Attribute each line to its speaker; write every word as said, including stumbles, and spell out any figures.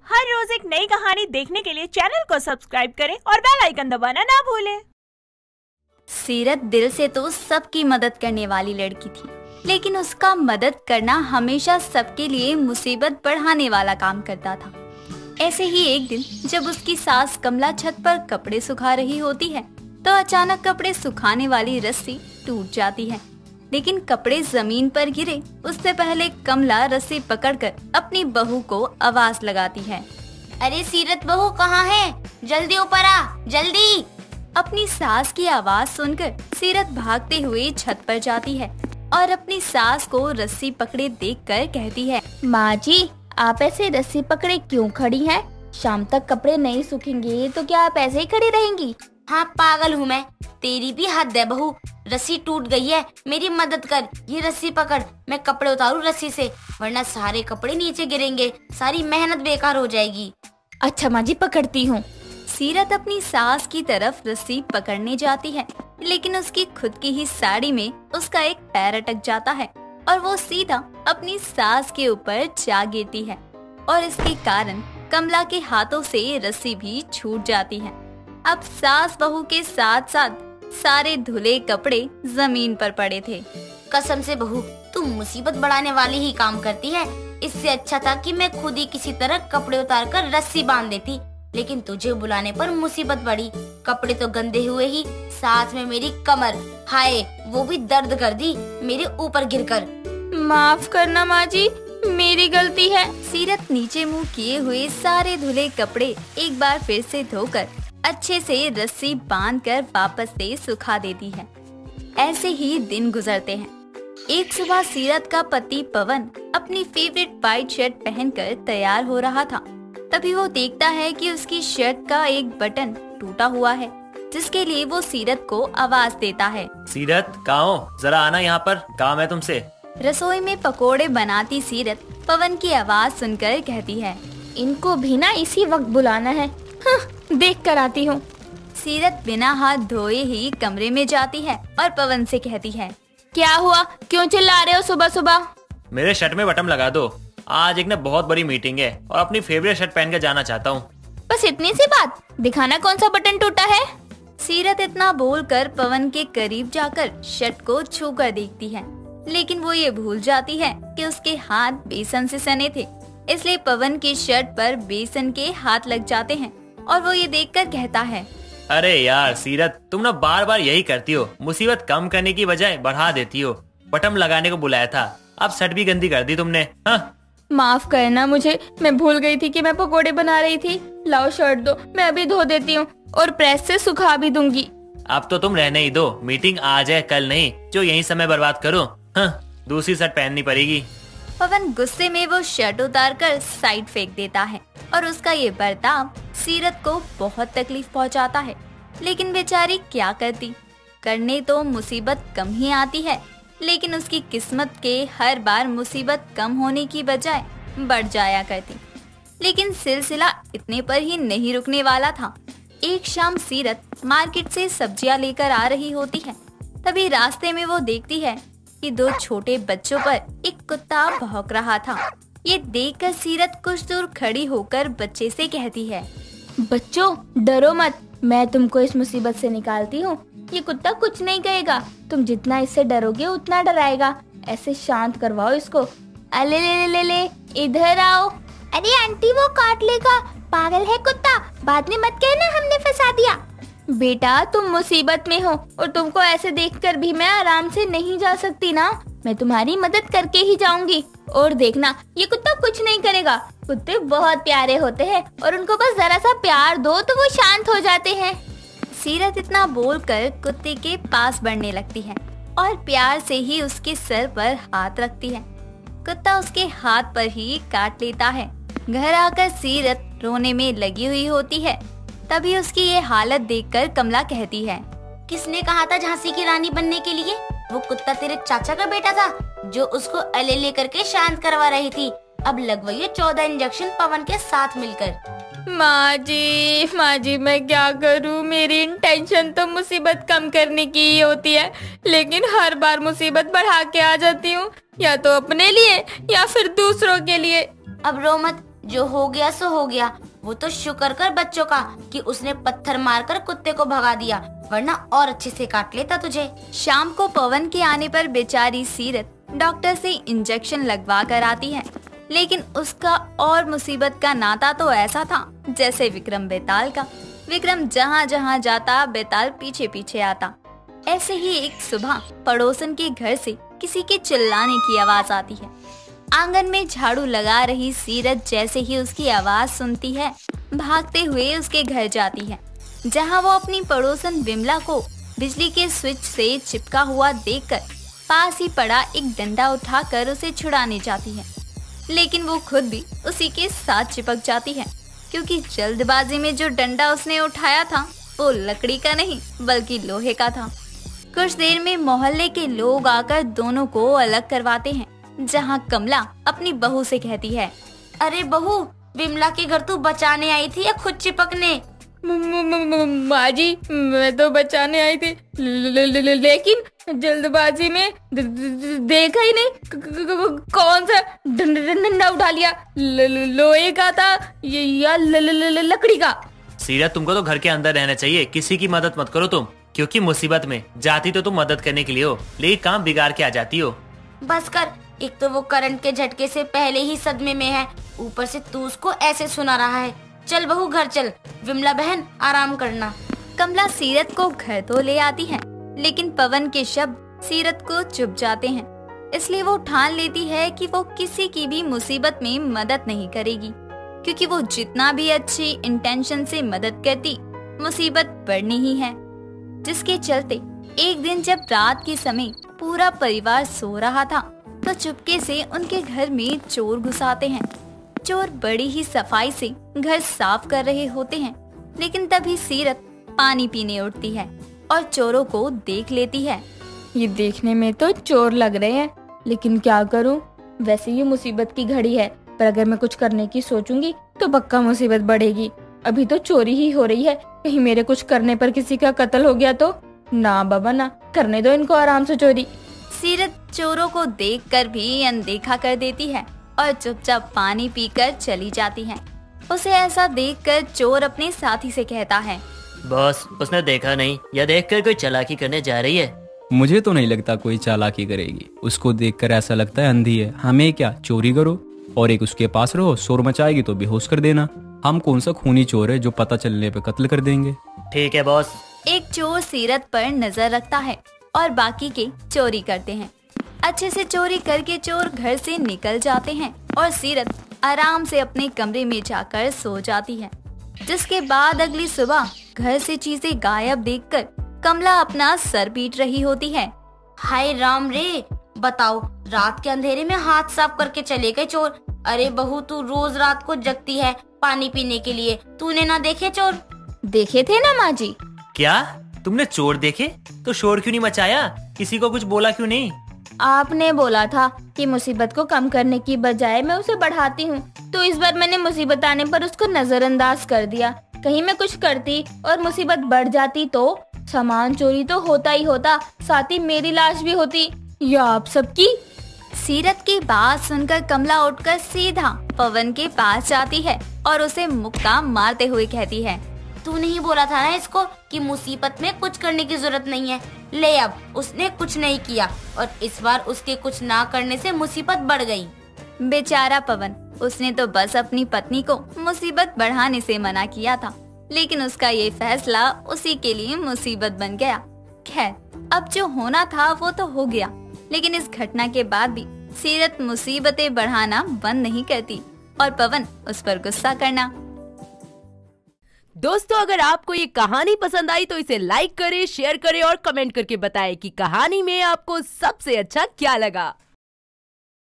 Speaker 1: हर रोज एक नई कहानी देखने के लिए चैनल को सब्सक्राइब करें और बेल आइकन दबाना ना भूलें।
Speaker 2: सीरत दिल से तो सबकी मदद करने वाली लड़की थी, लेकिन उसका मदद करना हमेशा सबके लिए मुसीबत बढ़ाने वाला काम करता था। ऐसे ही एक दिन जब उसकी सास कमला छत पर कपड़े सुखा रही होती है, तो अचानक कपड़े सुखाने वाली रस्सी टूट जाती है। लेकिन कपड़े जमीन पर गिरे उससे पहले कमला रस्सी पकड़कर अपनी बहू को आवाज लगाती है।
Speaker 3: अरे सीरत बहू कहाँ है? जल्दी ऊपर आ, जल्दी।
Speaker 2: अपनी सास की आवाज सुनकर सीरत भागते हुए छत पर जाती है और अपनी सास को रस्सी पकड़े देखकर कहती है,
Speaker 4: माँ जी, आप ऐसे रस्सी पकड़े क्यों खड़ी हैं? शाम तक कपड़े नहीं सूखेंगे तो क्या आप ऐसे ही खड़ी रहेंगी?
Speaker 3: हाँ पागल हूँ मैं, तेरी भी हद है बहू। रस्सी टूट गई है, मेरी मदद कर। ये रस्सी पकड़, मैं कपड़े उतारूँ रस्सी से, वरना सारे कपड़े नीचे गिरेंगे, सारी मेहनत बेकार हो जाएगी।
Speaker 4: अच्छा माँ जी, पकड़ती हूँ।
Speaker 2: सीरत अपनी सास की तरफ रस्सी पकड़ने जाती है, लेकिन उसकी खुद की ही साड़ी में उसका एक पैर अटक जाता है और वो सीधा अपनी सास के ऊपर जा गिरती है और इसके कारण कमला के हाथों से रस्सी भी छूट जाती है। अब सास बहू के साथ साथ सारे धुले कपड़े जमीन पर पड़े थे।
Speaker 3: कसम से बहू, तुम मुसीबत बढ़ाने वाली ही काम करती है। इससे अच्छा था कि मैं खुद ही किसी तरह कपड़े उतार कर रस्सी बांध देती, लेकिन तुझे बुलाने पर मुसीबत बढ़ी। कपड़े तो गंदे हुए ही, साथ में मेरी कमर, हाय वो भी दर्द कर दी मेरे ऊपर गिरकर।
Speaker 4: माफ करना माँ जी, मेरी गलती है।
Speaker 2: सीरत नीचे मुंह किए हुए सारे धुले कपड़े एक बार फिर से धोकर अच्छे से रस्सी बांधकर वापस से सुखा देती है। ऐसे ही दिन गुजरते हैं। एक सुबह सीरत का पति पवन अपनी फेवरेट वाइट शर्ट पहनकर तैयार हो रहा था। तभी वो देखता है कि उसकी शर्ट का एक बटन टूटा हुआ है, जिसके लिए वो सीरत को आवाज देता है।
Speaker 5: सीरत कहाँ हो? जरा आना यहाँ पर, काम है तुमसे।
Speaker 2: रसोई में पकोड़े बनाती सीरत पवन की आवाज सुनकर कहती है,
Speaker 4: इनको भी ना इसी वक्त बुलाना है। हाँ, देख कर आती हूँ।
Speaker 2: सीरत बिना हाथ धोए ही कमरे में जाती है और पवन से कहती है,
Speaker 4: क्या हुआ? क्यों चिल्ला रहे हो सुबह सुबह?
Speaker 5: मेरे शर्ट में बटन लगा दो, आज एक ना बहुत बड़ी मीटिंग है और अपनी फेवरेट शर्ट पहन कर जाना चाहता हूँ।
Speaker 4: बस इतनी सी बात? दिखाना कौन सा बटन टूटा है।
Speaker 2: सीरत इतना बोलकर पवन के करीब जाकर शर्ट को छू कर देखती है, लेकिन वो ये भूल जाती है कि उसके हाथ बेसन से सने थे, इसलिए पवन की शर्ट पर बेसन के हाथ लग जाते हैं और वो ये देखकर कहता है,
Speaker 5: अरे यार सीरत, तुम ना बार बार यही करती हो, मुसीबत कम करने की बजाय बढ़ा देती हो। बटन लगाने को बुलाया था, अब शर्ट भी गंदी कर दी तुमने। हाँ?
Speaker 4: माफ करना मुझे, मैं भूल गई थी कि मैं पकोड़े बना रही थी। लाओ शर्ट दो, मैं अभी धो देती हूँ और प्रेस से सुखा भी दूंगी।
Speaker 5: अब तो तुम रहने ही दो, मीटिंग आज है कल नहीं, जो यही समय बर्बाद करो। हाँ, दूसरी शर्ट पहननी पड़ेगी।
Speaker 2: पवन गुस्से में वो शर्ट उतार कर साइड फेंक देता है और उसका ये बर्ताव सीरत को बहुत तकलीफ पहुंचाता है, लेकिन बेचारी क्या करती। करने तो मुसीबत कम ही आती है, लेकिन उसकी किस्मत के हर बार मुसीबत कम होने की बजाय बढ़ जाया करती। लेकिन सिलसिला इतने पर ही नहीं रुकने वाला था। एक शाम सीरत मार्केट से सब्जियां लेकर आ रही होती है। तभी रास्ते में वो देखती है कि दो छोटे बच्चों पर एक कुत्ता भौंक रहा था। ये देखकर सीरत कुछ दूर खड़ी होकर बच्चे से कहती है,
Speaker 4: बच्चों डरो मत, मैं तुमको इस मुसीबत से निकालती हूँ। ये कुत्ता कुछ नहीं कहेगा, तुम जितना इससे डरोगे उतना डराएगा। ऐसे शांत करवाओ इसको। अले ले ले ले ले, इधर आओ। अरे आंटी, वो काट लेगा, पागल है कुत्ता, बाद में मत कहना हमने फंसा दिया। बेटा तुम मुसीबत में हो और तुमको ऐसे देखकर भी मैं आराम से नहीं जा सकती ना, मैं तुम्हारी मदद करके ही जाऊंगी। और देखना, ये कुत्ता कुछ नहीं करेगा। कुत्ते बहुत प्यारे होते हैं और उनको बस जरा सा प्यार दो तो वो शांत हो जाते हैं।
Speaker 2: सीरत इतना बोलकर कुत्ते के पास बढ़ने लगती है और प्यार से ही उसके सर पर हाथ रखती है। कुत्ता उसके हाथ पर ही काट लेता है। घर आकर सीरत रोने में लगी हुई होती है। तभी उसकी ये हालत देखकर कमला कहती है,
Speaker 3: किसने कहा था झांसी की रानी बनने के लिए? वो कुत्ता तेरे चाचा का बेटा था जो उसको अले लेकर के शांत करवा रही थी। अब लगवाइए चौदह इंजेक्शन पवन के साथ मिलकर।
Speaker 4: माँ जी, माँ जी मैं क्या करूँ? मेरी इंटेंशन तो मुसीबत कम करने की ही होती है, लेकिन हर बार मुसीबत बढ़ा के आ जाती हूँ, या तो अपने लिए या फिर दूसरों के लिए।
Speaker 3: अब रो मत, जो हो गया सो हो गया। वो तो शुक्र कर बच्चों का कि उसने पत्थर मारकर कुत्ते को भगा दिया, वरना और अच्छे से काट लेता तुझे।
Speaker 2: शाम को पवन के आने पर बेचारी सीरत डॉक्टर से इंजेक्शन लगवा कर आती है, लेकिन उसका और मुसीबत का नाता तो ऐसा था जैसे विक्रम बेताल का। विक्रम जहाँ जहाँ जाता बेताल पीछे पीछे आता। ऐसे ही एक सुबह पड़ोसन के घर से किसी के चिल्लाने की आवाज आती है। आंगन में झाड़ू लगा रही सीरत जैसे ही उसकी आवाज सुनती है, भागते हुए उसके घर जाती है, जहां वो अपनी पड़ोसन विमला को बिजली के स्विच से चिपका हुआ देखकर पास ही पड़ा एक डंडा उठाकर उसे छुड़ाने जाती है, लेकिन वो खुद भी उसी के साथ चिपक जाती है, क्योंकि जल्दबाजी में जो डंडा उसने उठाया था वो लकड़ी का नहीं बल्कि लोहे का था। कुछ देर में मोहल्ले के लोग आकर दोनों को अलग करवाते हैं, जहां कमला अपनी बहू से कहती है,
Speaker 3: अरे बहू, विमला के घर तू बचाने आई थी या खुद चिपकने?
Speaker 4: माँ जी, मैं तो बचाने आई थी, ल, ल, ल, लेकिन जल्दबाजी में द, द, देखा ही नहीं क, क, क, कौन सा डंडा उठा लिया, ल, ल, लोहे का था या ल, ल, ल, ल, लकड़ी का।
Speaker 5: सीरत, तुमको तो घर के अंदर रहना चाहिए, किसी की मदद मत करो तुम, क्योंकि मुसीबत में जाती तो तुम मदद करने के लिए हो, लेकिन काम बिगाड़ के आ जाती हो।
Speaker 3: बस कर, एक तो वो करंट के झटके से पहले ही सदमे में है, ऊपर से तू उसको ऐसे सुना रहा है। चल बहू घर चल, विमला बहन आराम करना।
Speaker 2: कमला सीरत को घर तो ले आती है, लेकिन पवन के शब्द सीरत को चुभ जाते हैं, इसलिए वो ठान लेती है कि वो किसी की भी मुसीबत में मदद नहीं करेगी, क्योंकि वो जितना भी अच्छी इंटेंशन से मदद करती, मुसीबत बढ़नी ही है। जिसके चलते एक दिन जब रात के समय पूरा परिवार सो रहा था, तो चुपके से उनके घर में चोर घुस आते हैं। चोर बड़ी ही सफाई से घर साफ कर रहे होते हैं, लेकिन तभी सीरत पानी पीने उठती है और चोरों को देख लेती है।
Speaker 4: ये देखने में तो चोर लग रहे हैं, लेकिन क्या करूं? वैसे ये मुसीबत की घड़ी है, पर अगर मैं कुछ करने की सोचूंगी तो पक्का मुसीबत बढ़ेगी। अभी तो चोरी ही हो रही है, कहीं मेरे कुछ करने पर किसी का कत्ल हो गया तो? ना बाबा ना, करने दो इनको आराम से चोरी।
Speaker 2: सीरत चोरों को देखकर भी अनदेखा कर देती है और चुपचाप पानी पीकर चली जाती है। उसे ऐसा देखकर चोर अपने साथी से कहता है,
Speaker 6: बॉस, उसने देखा नहीं या देखकर कोई चालाकी करने जा रही है?
Speaker 7: मुझे तो नहीं लगता कोई चालाकी करेगी, उसको देखकर ऐसा लगता है अंधी है। हमें क्या, चोरी करो और एक उसके पास रहो, शोर मचाएगी तो बेहोश कर देना। हम कौन सा खूनी चोर है जो पता चलने पे कत्ल कर देंगे।
Speaker 6: ठीक है बॉस।
Speaker 2: एक चोर सीरत पर नजर रखता है और बाकी के चोरी करते हैं। अच्छे से चोरी करके चोर घर से निकल जाते हैं और सीरत आराम से अपने कमरे में जाकर सो जाती है। जिसके बाद अगली सुबह घर से चीजें गायब देखकर कमला अपना सर पीट रही होती है।
Speaker 3: हाय राम रे, बताओ, रात के अंधेरे में हाथ साफ करके चले गए चोर। अरे बहू, तू रोज रात को जगती है पानी पीने के लिए, तूने ना देखे चोर?
Speaker 4: देखे थे ना माँ जी।
Speaker 5: क्या तुमने चोर देखे? तो शोर क्यों नहीं मचाया? किसी को कुछ बोला क्यों नहीं?
Speaker 4: आपने बोला था कि मुसीबत को कम करने की बजाय मैं उसे बढ़ाती हूँ, तो इस बार मैंने मुसीबत आने पर उसको नजरअंदाज कर दिया। कहीं मैं कुछ करती और मुसीबत बढ़ जाती तो सामान चोरी तो होता ही होता, साथ ही मेरी लाश भी होती या आप सबकी।
Speaker 2: सीरत की बात सुनकर कमला उठकर सीधा पवन के पास जाती है और उसे मुक्का मारते हुए कहती है,
Speaker 3: तू नहीं बोला था ना इसको कि मुसीबत में कुछ करने की जरूरत नहीं है? ले अब, उसने कुछ नहीं किया और इस बार उसके कुछ ना करने से मुसीबत बढ़ गई।
Speaker 2: बेचारा पवन, उसने तो बस अपनी पत्नी को मुसीबत बढ़ाने से मना किया था, लेकिन उसका ये फैसला उसी के लिए मुसीबत बन गया। खैर, अब जो होना था वो तो हो गया, लेकिन इस घटना के बाद भी सीरत मुसीबतें बढ़ाना बंद नहीं करती और पवन उस पर गुस्सा करना।
Speaker 8: दोस्तों, अगर आपको ये कहानी पसंद आई तो इसे लाइक करें, शेयर करें और कमेंट करके बताएं कि कहानी में आपको सबसे अच्छा क्या लगा।